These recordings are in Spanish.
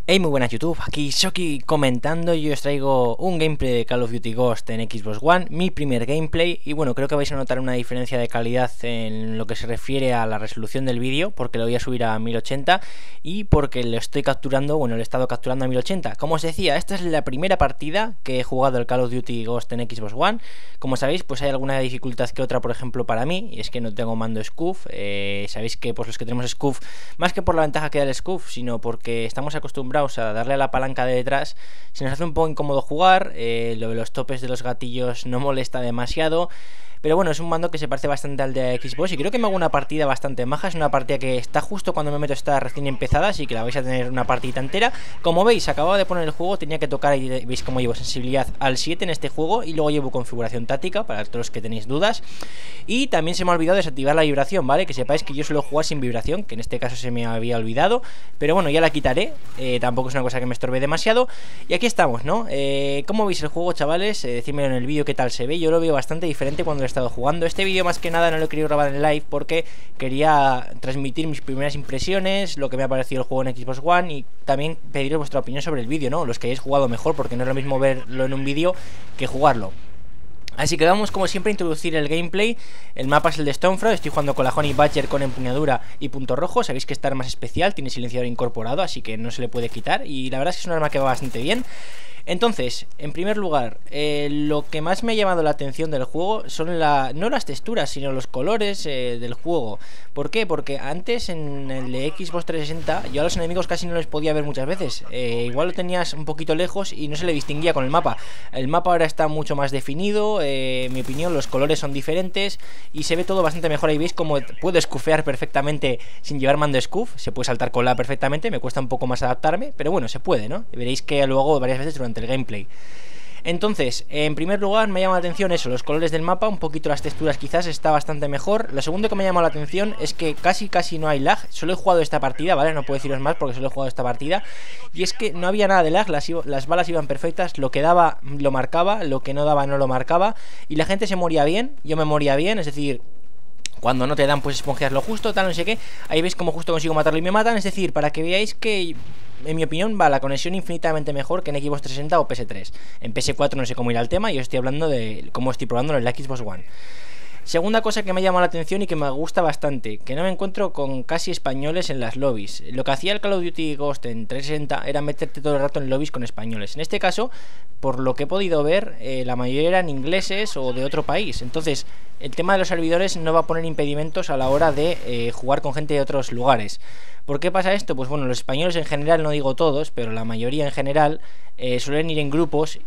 Hey, muy buenas YouTube, aquí Shoki comentando y os traigo un gameplay de Call of Duty Ghost en Xbox One, mi primer gameplay, y bueno, creo que vais a notar una diferencia de calidad en lo que se refiere a la resolución del vídeo, porque lo voy a subir a 1080 y porque lo estoy capturando, bueno, lo he estado capturando a 1080. Como os decía, esta es la primera partida que he jugado el Call of Duty Ghost en Xbox One. Como sabéis, pues hay alguna dificultad que otra, por ejemplo, para mí, y es que no tengo mando SCUF. Sabéis que pues los que tenemos SCUF, más que por la ventaja que da el SCUF, sino porque estamos acostumbrados a darle a la palanca de detrás, se nos hace un poco incómodo jugar. Lo de los topes de los gatillos no molesta demasiado, pero bueno, es un mando que se parece bastante al de Xbox y creo que me hago una partida bastante maja. Es una partida que está justo cuando me meto, está recién empezada, así que la vais a tener una partida entera. Como veis, acababa de poner el juego, tenía que tocar y veis cómo llevo sensibilidad al 7 en este juego, y luego llevo configuración táctica para todos los que tenéis dudas. Y también se me ha olvidado desactivar la vibración, ¿vale? Que sepáis que yo suelo jugar sin vibración, que en este caso se me había olvidado, pero bueno, ya la quitaré. Tampoco es una cosa que me estorbe demasiado. Y aquí estamos, ¿no? ¿Cómo veis el juego, chavales? Decídmelo en el vídeo qué tal se ve. Yo lo veo bastante diferente cuando lo he estado jugando. Este vídeo más que nada no lo he querido grabar en live porque quería transmitir mis primeras impresiones, lo que me ha parecido el juego en Xbox One, y también pediros vuestra opinión sobre el vídeo, ¿no? Los que hayáis jugado mejor, porque no es lo mismo verlo en un vídeo que jugarlo. Así que vamos como siempre a introducir el gameplay. El mapa es el de Stonefront, estoy jugando con la Honey Badger con empuñadura y punto rojo. Sabéis que esta arma es especial, tiene silenciador incorporado, así que no se le puede quitar, y la verdad es que es un arma que va bastante bien. Entonces, en primer lugar, lo que más me ha llamado la atención del juego son no las texturas, sino los colores del juego. ¿Por qué? Porque antes en el de Xbox 360 yo a los enemigos casi no les podía ver muchas veces. Igual lo tenías un poquito lejos y no se le distinguía con el mapa. El mapa ahora está mucho más definido, en mi opinión los colores son diferentes y se ve todo bastante mejor. Ahí veis como puedo escufear perfectamente sin llevar mando SCUF, se puede saltar con la perfectamente, me cuesta un poco más adaptarme, pero bueno, se puede, ¿no? Veréis que lo hago varias veces durante el gameplay. Entonces, en primer lugar me llama la atención eso, los colores del mapa, un poquito las texturas quizás está bastante mejor. Lo segundo que me llama la atención es que casi no hay lag. Solo he jugado esta partida, ¿vale? No puedo deciros más porque solo he jugado esta partida, y es que no había nada de lag, las balas iban perfectas, lo que daba lo marcaba, lo que no daba no lo marcaba, y la gente se moría bien, yo me moría bien, es decir, cuando no te dan pues esponjeas lo justo, tal, no sé qué. Ahí veis como justo consigo matarlo y me matan. Es decir, para que veáis que en mi opinión va la conexión infinitamente mejor que en Xbox 360 o PS3. En PS4 no sé cómo irá el tema, yo estoy hablando de cómo estoy probando en la Xbox One. Segunda cosa que me ha llamado la atención y que me gusta bastante, que no me encuentro con casi españoles en las lobbies. Lo que hacía el Call of Duty Ghost en 360 era meterte todo el rato en lobbies con españoles. En este caso, por lo que he podido ver, la mayoría eran ingleses o de otro país. Entonces, el tema de los servidores no va a poner impedimentos a la hora de jugar con gente de otros lugares. ¿Por qué pasa esto? Pues bueno, los españoles en general, no digo todos, pero la mayoría en general suelen ir en grupos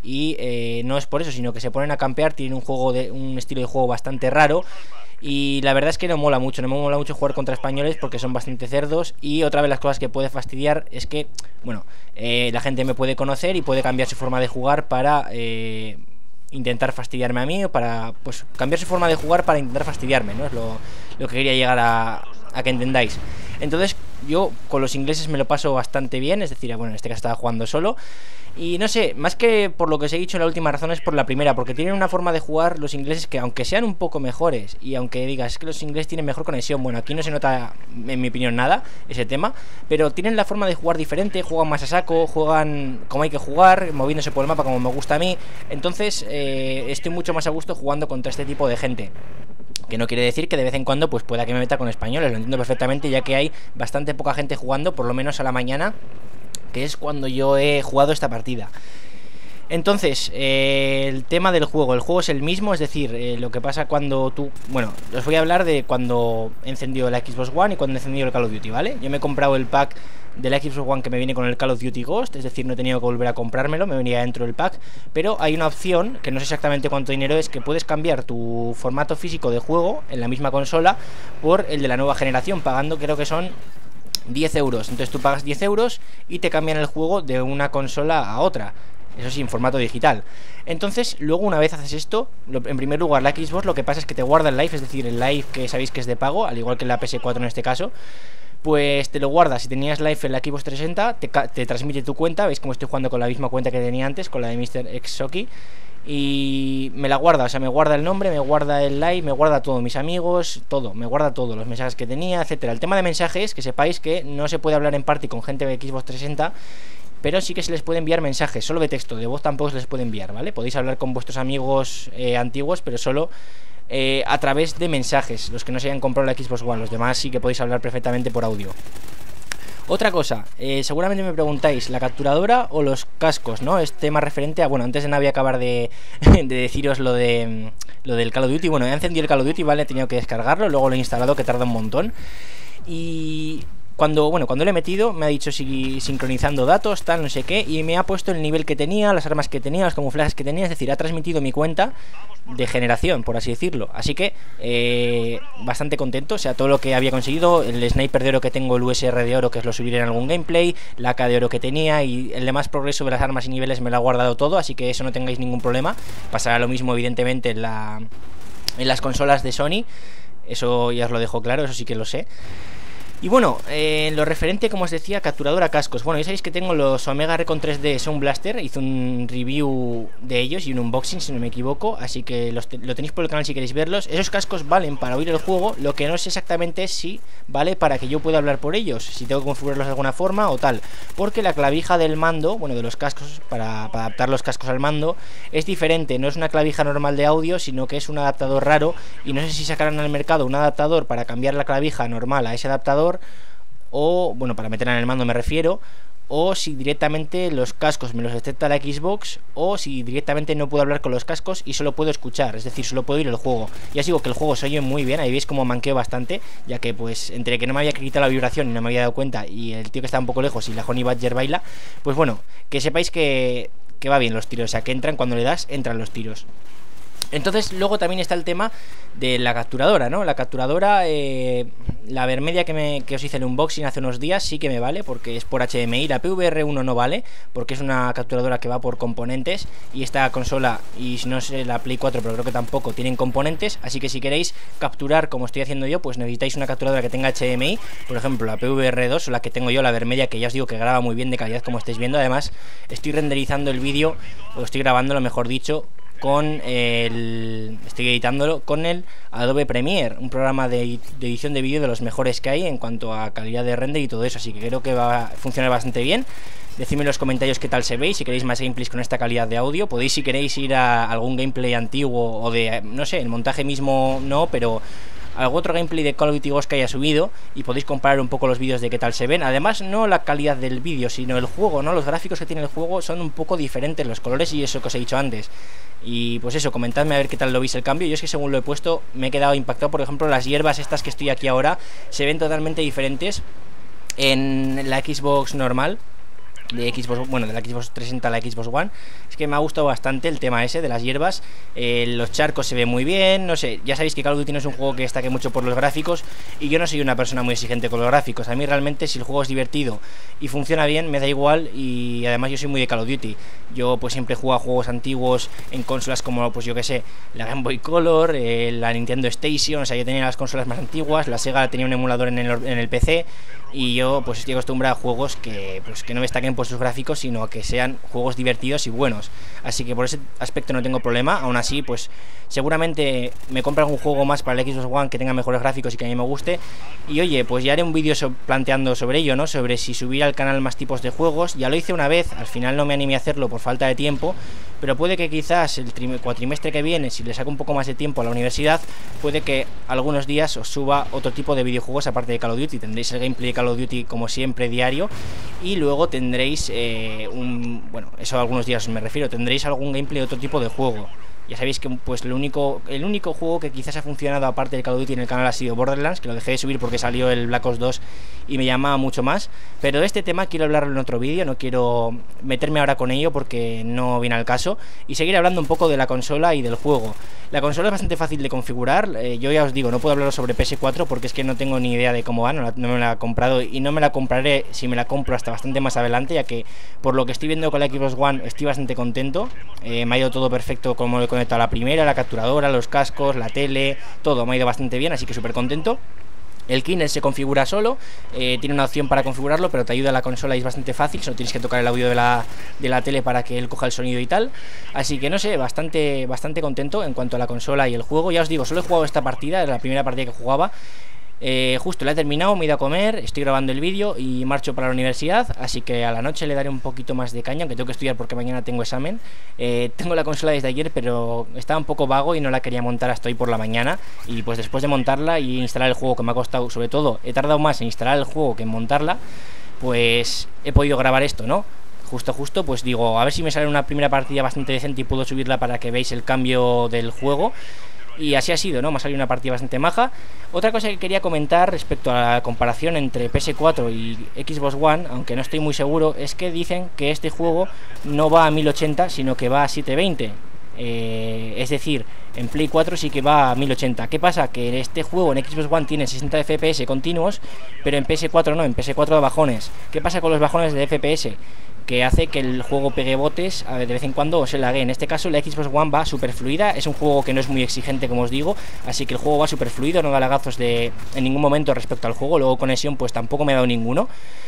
y no es por eso, sino que se ponen a campear, tienen un estilo de juego bastante raro. Y la verdad es que no me mola mucho jugar contra españoles porque son bastante cerdos. Y otra vez las cosas que puede fastidiar es que, bueno, la gente me puede conocer y puede cambiar su forma de jugar para intentar fastidiarme a mí, o para, pues, cambiar su forma de jugar para intentar fastidiarme, ¿no? Es lo que quería llegar a que entendáis. Entonces yo con los ingleses me lo paso bastante bien, es decir, bueno, en este caso estaba jugando solo. Y no sé, más que por lo que os he dicho, la última razón es por la primera, porque tienen una forma de jugar los ingleses que, aunque sean un poco mejores, y aunque digas es que los ingleses tienen mejor conexión, bueno, aquí no se nota, en mi opinión, nada ese tema, pero tienen la forma de jugar diferente, juegan más a saco, juegan como hay que jugar, moviéndose por el mapa como me gusta a mí. Entonces estoy mucho más a gusto jugando contra este tipo de gente. Que no quiere decir que de vez en cuando pues pueda que me meta con españoles, lo entiendo perfectamente, ya que hay bastante poca gente jugando, por lo menos a la mañana, que es cuando yo he jugado esta partida. Entonces, el tema del juego, el juego es el mismo, es decir, lo que pasa cuando tú... Bueno, os voy a hablar de cuando he encendido la Xbox One y cuando he encendido el Call of Duty, ¿vale? Yo me he comprado el pack de la Xbox One que me viene con el Call of Duty Ghost, es decir, no he tenido que volver a comprármelo, me venía dentro del pack, pero hay una opción, que no sé exactamente cuánto dinero es, que puedes cambiar tu formato físico de juego en la misma consola por el de la nueva generación, pagando creo que son 10 euros. Entonces tú pagas 10 euros y te cambian el juego de una consola a otra. Eso sí, en formato digital. Entonces, luego una vez haces esto, en primer lugar la Xbox lo que pasa es que te guarda el live, es decir, el live que sabéis que es de pago, al igual que en la PS4 en este caso. Pues te lo guardas. Si tenías live en la Xbox 360, te transmite tu cuenta. Veis como estoy jugando con la misma cuenta que tenía antes, con la de Mr. X Shoki. Y me la guarda, o sea, me guarda el nombre, me guarda el live, me guarda todo, mis amigos, todo, me guarda todo, los mensajes que tenía, etcétera. El tema de mensajes, que sepáis que no se puede hablar en party con gente de Xbox 360 pero sí que se les puede enviar mensajes, solo de texto, de voz tampoco se les puede enviar, ¿vale? Podéis hablar con vuestros amigos antiguos, pero solo a través de mensajes, los que no se hayan comprado la Xbox One. Los demás sí que podéis hablar perfectamente por audio. Otra cosa, seguramente me preguntáis, ¿la capturadora o los cascos, no? Es tema referente a... Bueno, antes de nada voy a acabar de deciros lo del Call of Duty. Bueno, he encendido el Call of Duty, ¿vale? He tenido que descargarlo, luego lo he instalado, que tarda un montón. Y... Cuando lo he metido, me ha dicho sincronizando datos, tal, no sé qué, y me ha puesto el nivel que tenía, las armas que tenía, los camuflajes que tenía, es decir, ha transmitido mi cuenta de generación, por así decirlo. Así que bastante contento, o sea, todo lo que había conseguido, el sniper de oro que tengo, el USR de oro, que os lo subiré en algún gameplay, la AK de oro que tenía, y el demás progreso de las armas y niveles me lo ha guardado todo, así que eso no tengáis ningún problema. Pasará lo mismo, evidentemente, en las consolas de Sony, eso ya os lo dejo claro, eso sí que lo sé. Y bueno, en lo referente, como os decía, capturadora cascos. Bueno, ya sabéis que tengo los Omega Recon 3D Sound Blaster. Hice un review de ellos y un unboxing, si no me equivoco. Así que lo tenéis por el canal si queréis verlos. Esos cascos valen para oír el juego. Lo que no sé exactamente es si vale para que yo pueda hablar por ellos, si tengo que configurarlos de alguna forma o tal. Porque la clavija del mando, bueno, de los cascos, para adaptar los cascos al mando, es diferente. No es una clavija normal de audio, sino que es un adaptador raro. Y no sé si sacarán al mercado un adaptador para cambiar la clavija normal a ese adaptador, o, bueno, para meterla en el mando me refiero, o si directamente los cascos me los detecta la Xbox, o si directamente no puedo hablar con los cascos y solo puedo escuchar, es decir, solo puedo oír el juego. Ya os digo que el juego se oye muy bien, ahí veis como manqueo bastante, ya que pues entre que no me había quitado la vibración y no me había dado cuenta, y el tío que estaba un poco lejos y la Honey Badger baila, pues bueno, que sepáis que va bien los tiros, o sea, que entran cuando le das, entran los tiros. Entonces luego también está el tema de la capturadora, ¿no? La capturadora, la Vermedia que os hice el unboxing hace unos días sí que me vale, porque es por HDMI. La PVR1 no vale, porque es una capturadora que va por componentes, y esta consola, y si no sé la Play 4, pero creo que tampoco, tienen componentes. Así que si queréis capturar como estoy haciendo yo, pues necesitáis una capturadora que tenga HDMI. Por ejemplo, la PVR2 o la que tengo yo, la Vermedia, que ya os digo que graba muy bien, de calidad, como estáis viendo. Además, estoy renderizando el vídeo, o estoy grabándolo, mejor dicho, estoy editándolo con el Adobe Premiere, un programa de edición de vídeo de los mejores que hay en cuanto a calidad de render y todo eso, así que creo que va a funcionar bastante bien. Decidme en los comentarios qué tal se veis, si queréis más gameplays con esta calidad de audio. Podéis, si queréis, ir a algún gameplay antiguo o de, no sé, el montaje mismo no, pero algún otro gameplay de Call of Duty Ghost que haya subido, y podéis comparar un poco los vídeos de qué tal se ven. Además, no la calidad del vídeo, sino el juego, ¿no? Los gráficos que tiene el juego son un poco diferentes, los colores y eso que os he dicho antes. Y pues eso, comentadme a ver qué tal lo veis el cambio. Yo es que según lo he puesto me he quedado impactado. Por ejemplo, las hierbas estas que estoy aquí ahora se ven totalmente diferentes en la Xbox normal, de Xbox, bueno, de la Xbox 360 a la Xbox One. Es que me ha gustado bastante el tema ese de las hierbas. Los charcos se ven muy bien, no sé, ya sabéis que Call of Duty no es un juego que destaque mucho por los gráficos, y yo no soy una persona muy exigente con los gráficos. A mí realmente, si el juego es divertido y funciona bien, me da igual. Y además yo soy muy de Call of Duty. Yo pues siempre juego a juegos antiguos en consolas como, pues yo que sé, la Game Boy Color, la Nintendo Station. O sea, yo tenía las consolas más antiguas, la Sega tenía un emulador en el PC, y yo pues estoy acostumbrado a juegos que no me destaquen por sus gráficos, sino que sean juegos divertidos y buenos. Así que por ese aspecto no tengo problema. Aún así, pues seguramente me compro algún juego más para el Xbox One que tenga mejores gráficos y que a mí me guste. Y oye, pues ya haré un vídeo planteando sobre ello, ¿no? Sobre si subir al canal más tipos de juegos. Ya lo hice una vez, al final no me animé a hacerlo por falta de tiempo, pero puede que quizás el cuatrimestre que viene, si le saco un poco más de tiempo a la universidad, puede que algunos días os suba otro tipo de videojuegos aparte de Call of Duty. Tendréis el gameplay de Call of Duty como siempre diario, y luego tendréis bueno, eso algunos días me refiero, tendréis algún gameplay de otro tipo de juego. Ya sabéis que pues el único juego que quizás ha funcionado aparte del Call of Duty en el canal ha sido Borderlands, que lo dejé de subir porque salió el Black Ops 2 y me llamaba mucho más. Pero de este tema quiero hablarlo en otro vídeo, no quiero meterme ahora con ello porque no viene al caso, y seguir hablando un poco de la consola y del juego. La consola es bastante fácil de configurar. Yo ya os digo, no puedo hablar sobre PS4 porque es que no tengo ni idea de cómo va, no me la he comprado, y no me la compraré, si me la compro, hasta bastante más adelante, ya que por lo que estoy viendo con la Xbox One estoy bastante contento. Me ha ido todo perfecto, como lo he conectado a la primera, la capturadora, los cascos, la tele, todo me ha ido bastante bien, así que súper contento. El Kinect se configura solo, tiene una opción para configurarlo, pero te ayuda a la consola y es bastante fácil, solo tienes que tocar el audio de la tele para que él coja el sonido y tal. Así que no sé, bastante contento en cuanto a la consola y el juego. Ya os digo, solo he jugado esta partida, era la primera partida que jugaba, Justo la he terminado, me he ido a comer, estoy grabando el vídeo y marcho para la universidad, así que a la noche le daré un poquito más de caña, aunque tengo que estudiar porque mañana tengo examen. Tengo la consola desde ayer, pero estaba un poco vago y no la quería montar hasta hoy por la mañana. Y pues después de montarla y instalar el juego, que me ha costado, sobre todo, he tardado más en instalar el juego que en montarla, pues he podido grabar esto, ¿no? Justo, pues digo, a ver si me sale una primera partida bastante decente y puedo subirla para que veáis el cambio del juego. Y así ha sido, ¿no? Me ha salido una partida bastante maja. Otra cosa que quería comentar respecto a la comparación entre PS4 y Xbox One, aunque no estoy muy seguro, es que dicen que este juego no va a 1080, sino que va a 720. Es decir, en Play 4 sí que va a 1080. ¿Qué pasa? Que este juego en Xbox One tiene 60 FPS continuos, pero en PS4 no, en PS4 da bajones. ¿Qué pasa con los bajones de FPS? Que hace que el juego pegue botes de vez en cuando o se lague. En este caso la Xbox One va súper fluida, es un juego que no es muy exigente, como os digo, así que el juego va súper fluido, no da lagazos en ningún momento respecto al juego. Luego conexión pues tampoco me ha dado ninguno.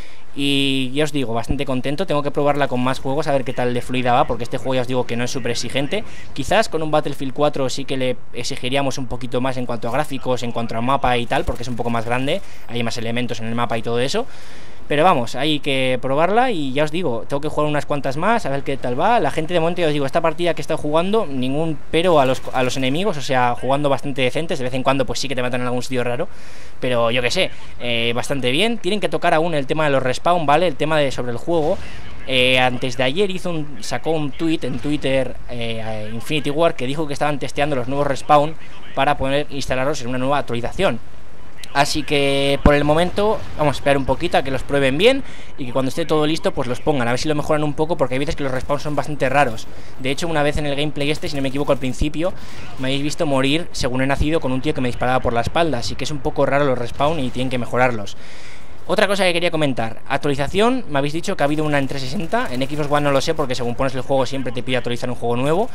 Y ya os digo, bastante contento. Tengo que probarla con más juegos a ver qué tal de fluida va, porque este juego ya os digo que no es súper exigente. Quizás con un Battlefield 4 sí que le exigiríamos un poquito más en cuanto a gráficos, en cuanto a mapa y tal, porque es un poco más grande, hay más elementos en el mapa y todo eso. Pero vamos, hay que probarla y ya os digo, tengo que jugar unas cuantas más, a ver qué tal va. La gente de momento, ya os digo, esta partida que he estado jugando, ningún pero a los enemigos, o sea, jugando bastante decentes. De vez en cuando pues sí que te matan en algún sitio raro, pero yo que sé, bastante bien. Tienen que tocar aún el tema de los respawn, ¿vale? El tema sobre el juego. Antes de ayer sacó un tweet en Twitter Infinity Ward, que dijo que estaban testeando los nuevos respawn para poder instalarlos en una nueva actualización. Así que por el momento vamos a esperar un poquito a que los prueben bien y que cuando esté todo listo pues los pongan, a ver si lo mejoran un poco, porque hay veces que los respawns son bastante raros. De hecho, una vez en el gameplay si no me equivoco al principio, me habéis visto morir según he nacido con un tío que me disparaba por la espalda, así que es un poco raro los respawns y tienen que mejorarlos. Otra cosa que quería comentar, actualización, me habéis dicho que ha habido una en 360, en Xbox One no lo sé porque según pones el juego siempre te pide actualizar un juego nuevo.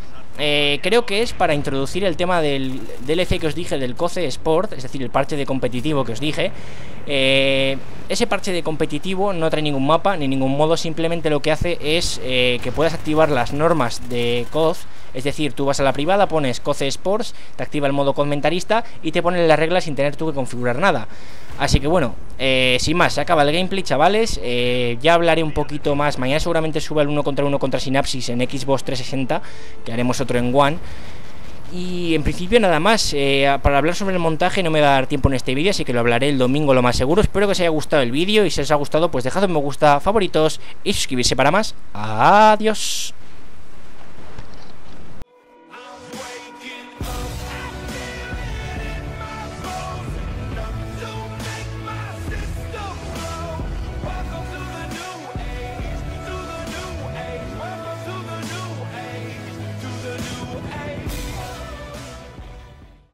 Creo que es para introducir el tema del DLC que os dije del COCE Sport, es decir, el parche de competitivo que os dije. Ese parche de competitivo no trae ningún mapa ni ningún modo, simplemente lo que hace es que puedas activar las normas de COD. Es decir, tú vas a la privada, pones COCE Sports, te activa el modo comentarista y te ponen las reglas sin tener tú que configurar nada. Así que bueno, sin más, se acaba el gameplay, chavales. Ya hablaré un poquito más. Mañana seguramente suba el 1 contra 1 contra Synapsis en Xbox 360, que haremos otro en One. Y en principio nada más, para hablar sobre el montaje no me va a dar tiempo en este vídeo, así que lo hablaré el domingo lo más seguro. Espero que os haya gustado el vídeo y si os ha gustado pues dejad un me gusta, favoritos y suscribirse para más. Adiós.